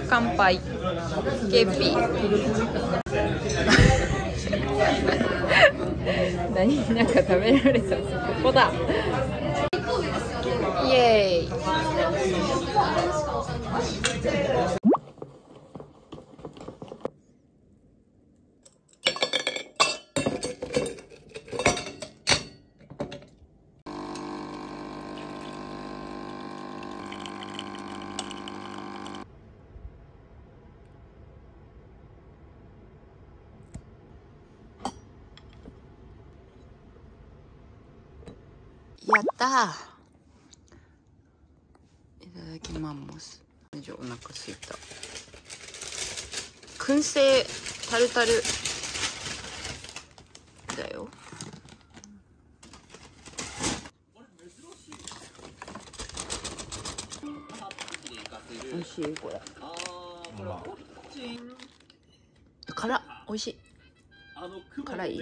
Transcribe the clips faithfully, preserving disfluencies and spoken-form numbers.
乾杯。ケーピー。何、なんか食べられた。ここだ。イエーイ。やったー。いただきます。お腹すいた。燻製タルタルだよ。美味しいこれ。辛っ、美味しい。辛い。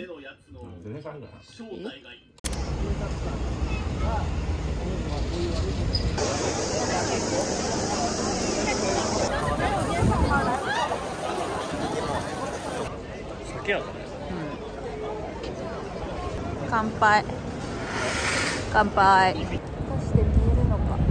酒やからね。 うん。乾杯。乾杯。果たして見えるのか。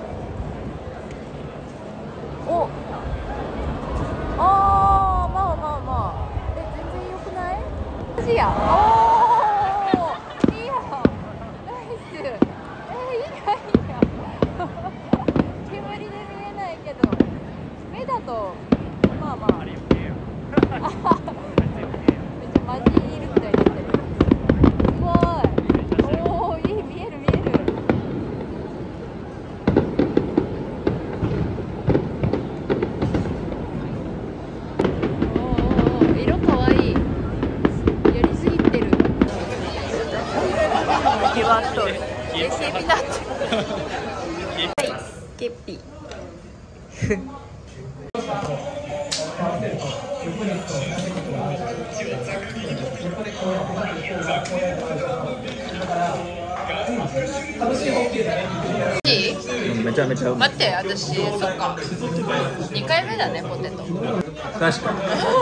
お。ああ、まあまあまあ。え、全然良くない？マジや。おお。いいやん。ナイス。え、いいやいいや。煙で見えないけど、目だとまあまあ。めっちゃマジいるみたいになってる。すごい。おお、いい、見える見える。ケバットル。ケーピナッツ。はい、ケッピ。 めちゃめちゃうまい。 待って、私、そっか。にかいめだね、ポテト。 確かに。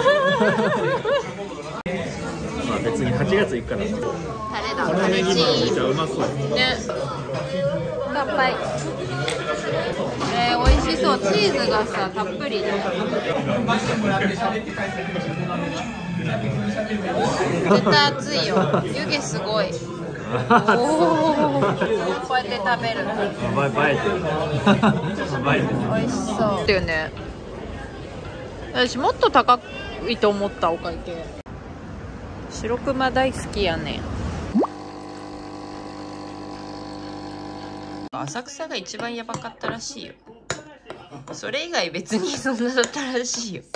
まあ別にはちがつ行くから。 タレだ。 タレネギもめちゃうまそう。 ね。乾杯。えー、美味しそう。チーズがさ、たっぷりで。絶対熱いよ。湯気すごい。おお。こうやって食べる。 バイバイ。バイ。 美味しそう。っていうね。私もっと高いと思ったお会計。白熊大好きやねん。浅草が一番やばかったらしいよ。それ以外別にそんなだったらしいよ。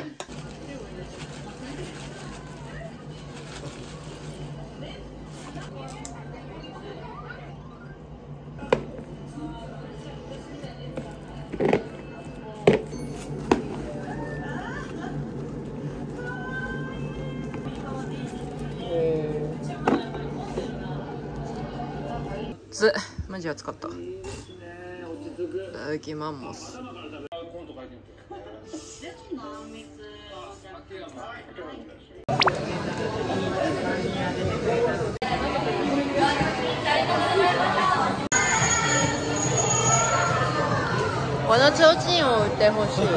つマジ暑かった。いただきます。この提灯を売ってほしい。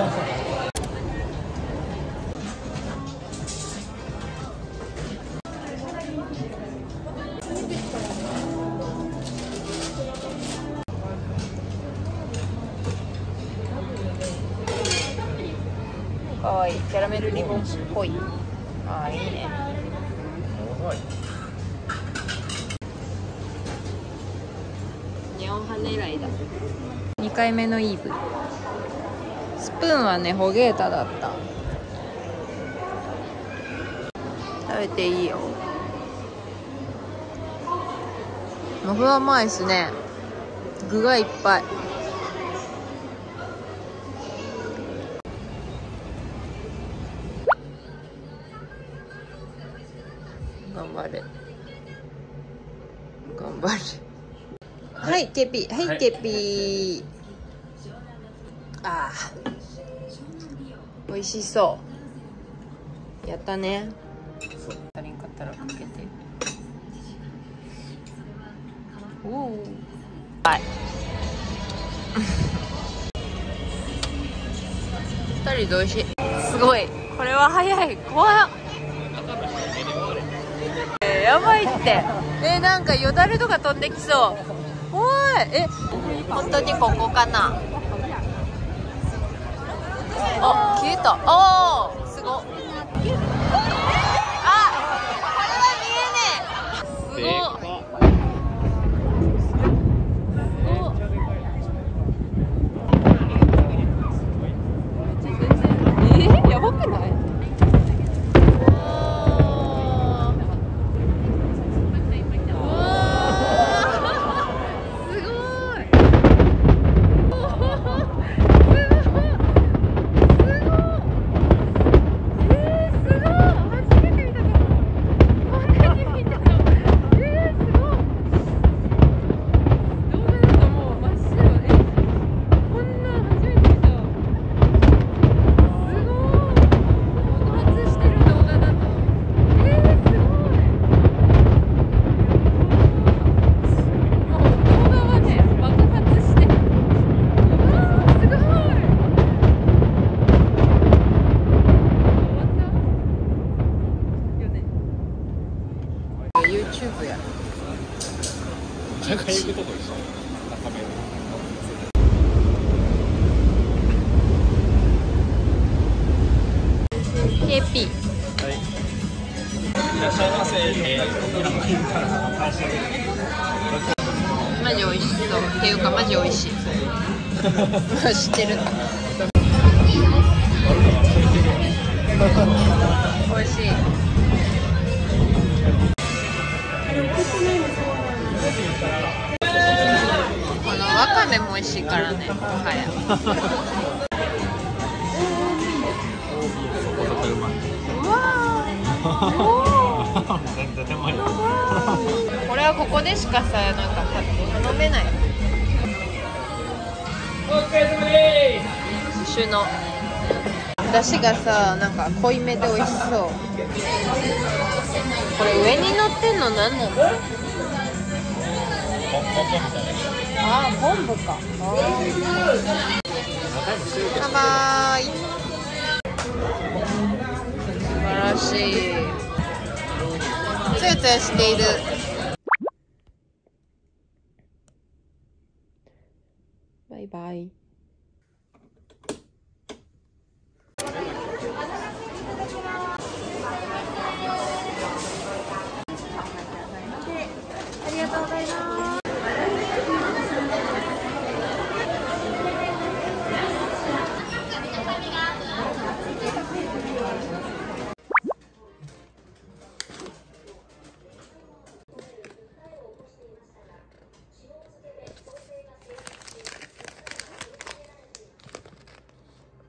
かわいい。キャラメルリボンっぽい。ああ、いいね。ネオンハネライだ。にかいめのイーブ。スプーンはね、ホゲータだった。食べていいよ。モフは甘いですね。具がいっぱい。頑張れ。頑張れ。はい、ケピ。はい、ケピ。ああ。 美味しそう。やったね。足りんかったらかけて。おお。はい。二人で美味しい。すごい。これは早い。怖っ。えー、やばいって。えー、なんかよだれとか飛んできそう。おい。え、本当にここかな。あ、消えた。あー、すごっ。あ、これは見えねえ。すごっ。すごっ。えー、やばくない？YouTube や。 なんか行くとこでしょ。中目。 ケーピー。 はい。いらっしゃいませ。えー、 マジ美味しそうっていうかマジ美味しい。知ってる。美味しい。このわかめも美味しいからね。もはや。うわー。 全然うまい。 これはここでしかさ、なんか頼めない。主の出汁がさ、なんか濃いめで美味しそう。これ上に乗ってんの何なの？あー、昆布か。バイバーイ。素晴らしい。ツヤツヤしている。バイバイ。